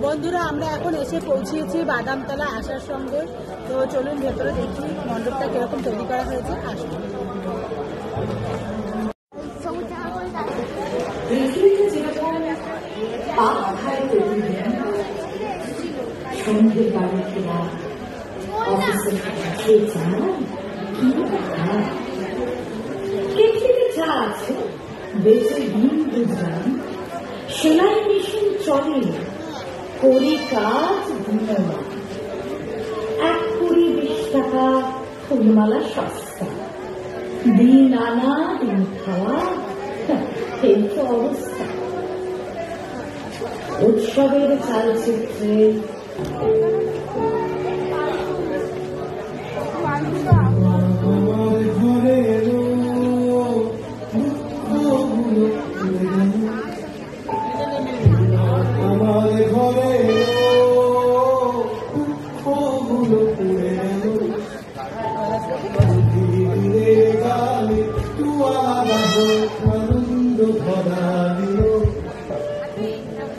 বন্ধুরা আমরা এখন এসে পৌঁছেছি বাদামতলা আসার সঙ্গে। তো চলুন ভেতরে দেখি মণ্ডপটা কিরকম তৈরি করা হয়েছে। আসুন। সেলাই মেশিন চলে, করি কাজ ধন্যবাদ। 1 কুড়ি 20 টাকা ফুলমালা সস্তা, দিন আনা দিন খাওয়া, এই তো অবস্থা। উৎসবের চালচিত্রে